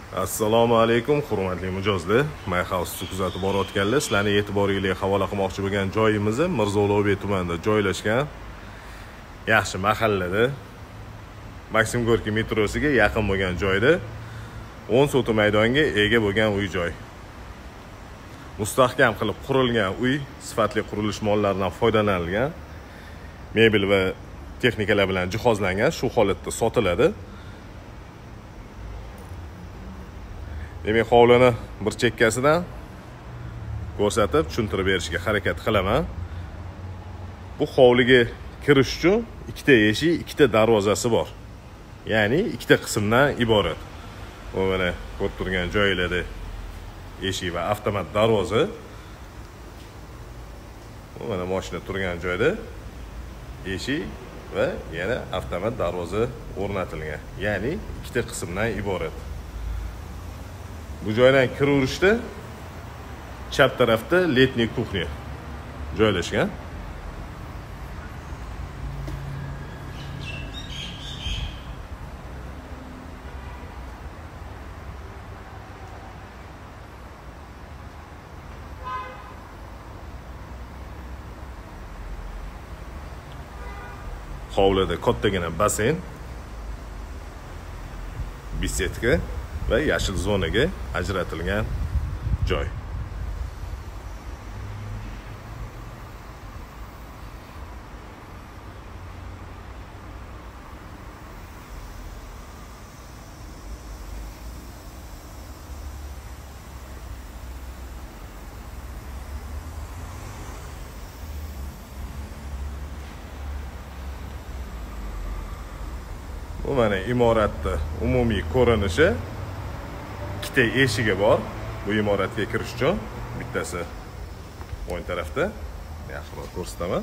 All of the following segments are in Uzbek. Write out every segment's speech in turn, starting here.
Assalomu alaykum, hurmatli mijozlar. My House kuzatib borayotganlar, sizlarning e'tiboringizga havola qilmoqchi bo'lgan joyimiz Mirzo Ulug'bek tumanida joylashgan yaxshi mahallada, Maksim Gorkiy metrosiga yaqin bo'lgan joyda 10 so'ti maydonga ega bo'lgan uy-joy. Mustahkam qilib qurilgan uy, sifatli qurilish mollaridan foydalanilgan, mebel va texnikalar bilan jihozlangan, shu holatda sotiladi. Demak, hovlini bir chekkasidan ko'rsatib, tushuntirib berishga harakat qilaman. Bu hovliga kirish uchun ikkita eshik, ikkita darvozasi bor. Ya'ni ikkita qismdan iborat. Bu mana ko'rib turgan joylarda eshik va avtomat darvoza. Bu mana mashina turgan joyda eshik va yana avtomat darvoza o'rnatilgan. Ya'ni ikkita qismdan iborat. Bu joydan kiraverishda chap tarafda letniy kuxnya joylashgan. Hovlida kattagina basen, bisetka va yashil zonaga ajratilgan joy. Bu mana imoratda umumiy ko'rinishi. Ikkita eshigi bor bu imoratga kirish uchun. Bittasi o'ng tarafda, yaxshiroq ko'rsataman.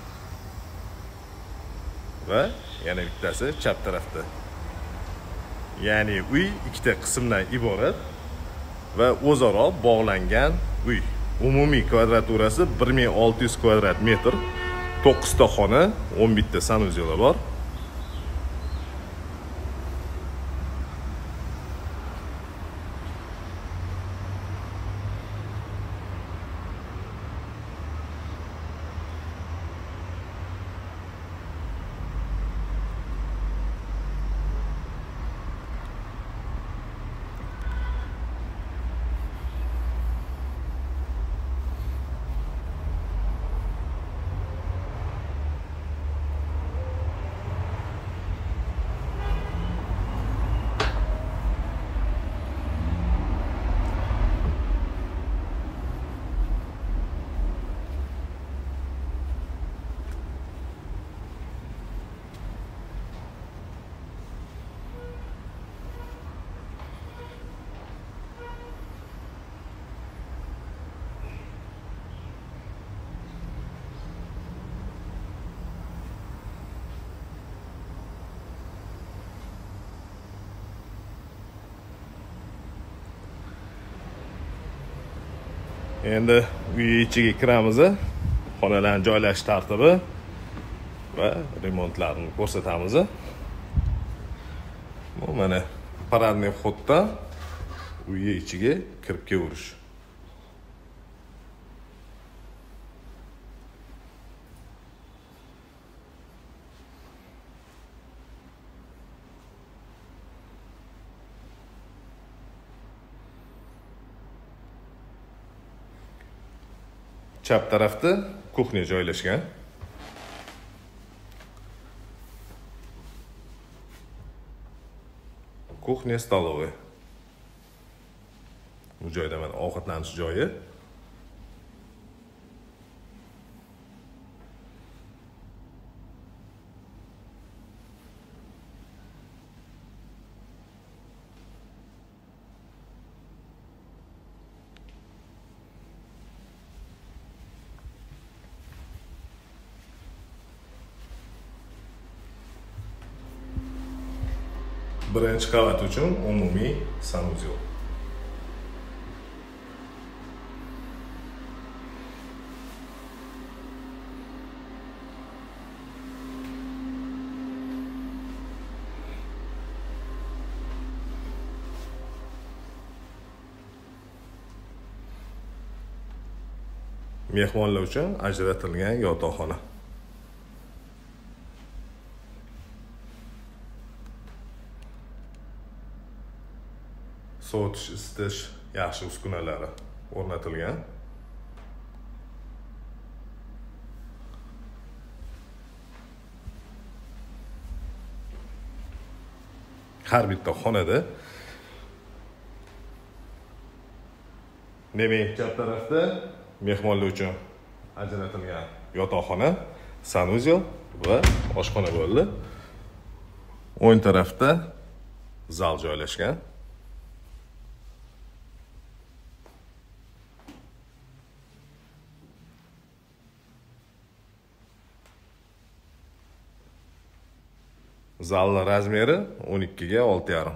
Va yana bittasi chap tarafda. Ya'ni uy ikkita qismdan iborat va o'zaro bog'langan uy. Umumiy kvadraturasi 1600 kvadrat metr. 9 ta xona, 11 ta sanuzyoli bor. Endi uy ichiga kiramiz. Xonalarni joylashish tartibi va remontlarini ko'rsatamiz. Bu mana paradniy vhoddan uy ichiga kirib kelish. Chap tarafda kuxnya joylashgan. Kuxnya stolovoy. Bu joyda mana ovqatlanish joyi. Birinchi qavat uchun umumiy sanuzyol. mehmonlar uchun ajratilgan yotoqxona. Sovutish, isitish yaxshi uskunalari o'rnatilgan. Har bitta xonada demak, chap tarafda mehmonlar uchun ajratilgan yotoqxona, sanuzel va oshxona bo'ldi. O'ng tarafda zal joylashgan. Zalning razmeri 12 ga 6,5.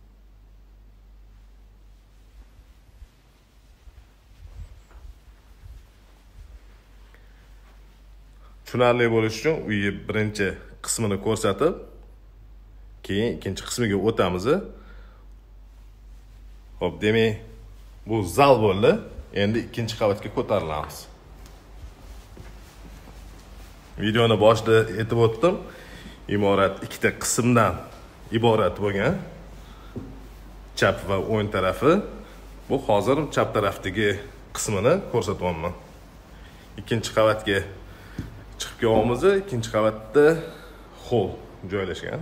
Tushunarli bo'lishi uchun uyni birinchi qismini ko'rsatib, keyin ikkinchi qismiga o'tamiz. Xo'p, demak, bu zal bo'ldi. Endi ikkinchi qavatga ko'tarilamiz. Videoni boshida aytib o'tdim. Imorat ikkita qismdan iborat bo'lgan. Chap va o'ng tarafi. Bu hozir chap tarafdagi qismini ko'rsatyapman. Ikkinchi qavatga chiqib kelyapmiz. Ikkinchi qavatda hol joylashgan.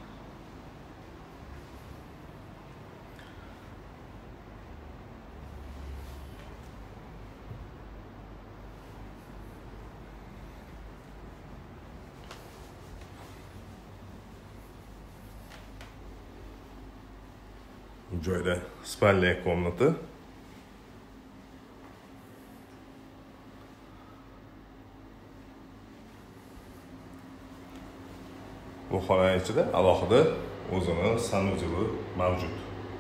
Bu joyda spalniya komnati. Bu xona ichida alohida o'zini sanuzeli mavjud.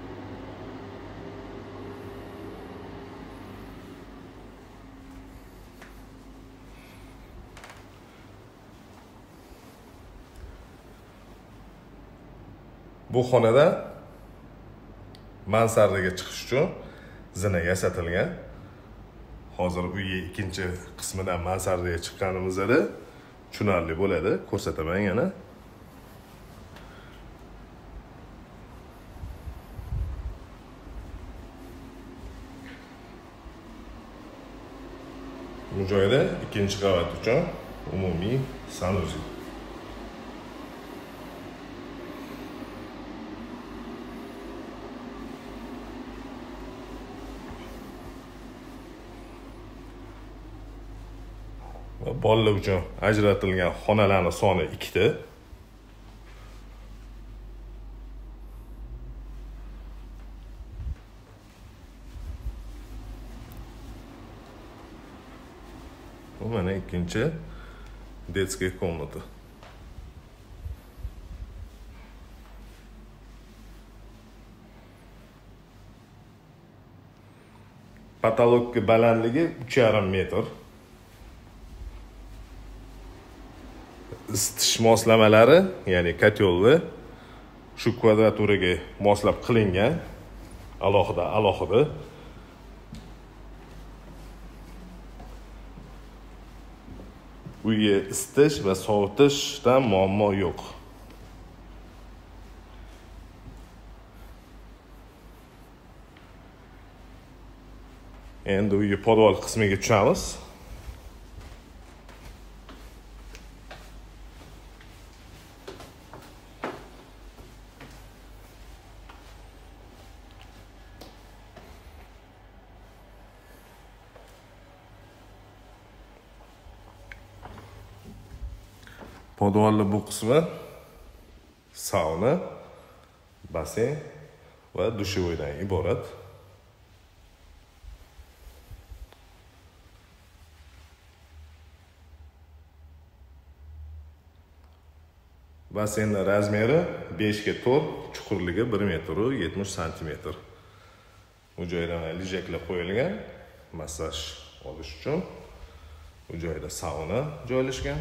Bu xonada mansardaga chiqish uchun zina yasatilgan. Hozir uyning ikkinchi qismidan mansardaga chiqqanimizda tushunarli bo'ladi. Ko'rsataman yana. Bu joyda ikkinchi qavat uchun umumiy sanuzel. Bolalar uchun ajratilgan xonalarning soni 2 ta. Bu mana ikkinchi детская komnata. Patologga balandligi 3,5 metr. Isitish moslamalari, ya'ni kotelni shu kvadraturaga moslab qilingan. Alohida. Uyga isitish va sovutishdan muammo yo'q. Endi uyga podval qismiga tushamiz. Podvalning bu qismi sauna, basen va dushevoydan iborat. Basenning razmeri 5 ga 4, chuqurligi 1 metr 70 santimetr. Bu joyda lijaklar qo'yilgan, massaj olish uchun. Bu joyda sauna joylashgan.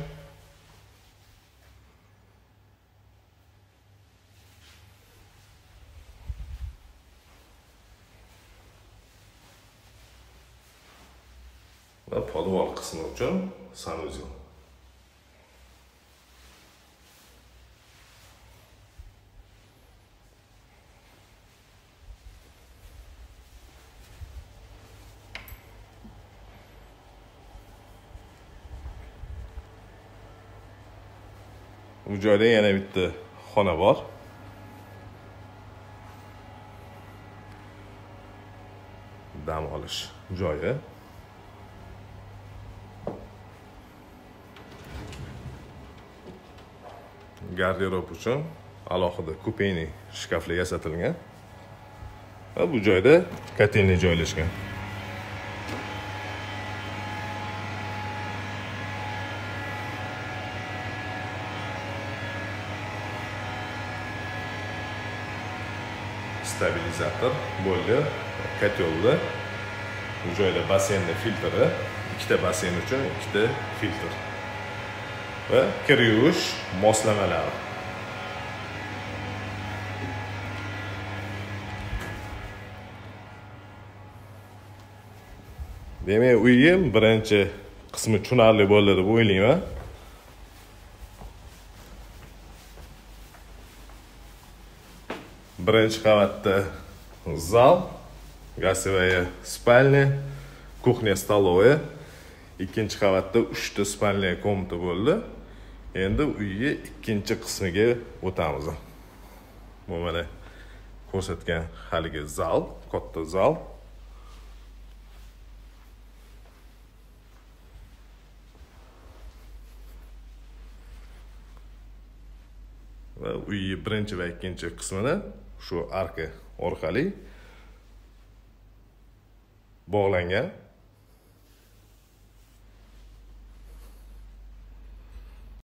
va podvol qismi uchun sanuzel. Bu joyda yana bitta xona bor. Dam olish joyi. Garderob uchun alohida kupeyni shkaflar yasatilgan. Va bu joyda kotelni joylashgan. Stabilizator bo'ldi, kotelda. Bu joyda basseynni filtri, ikkita basseyn uchun ikkita filtr. Va kir yuvish moslamalari. Demak, uyim birinchi qismi tushunarli bo'ldi deb o'ylayman. Birinchi qavatda zal, gостевая spalnya, kuxnya, stoloya. Ikkinchi qavatda 3 ta spalnya komnata bo'ldi. Endi uyga ikkinchi qismiga o'tamiz. Bu mana ko'rsatgan haligi zal, katta zal. Va uyning birinchi va ikkinchi qismini shu arka orqali bog'langan.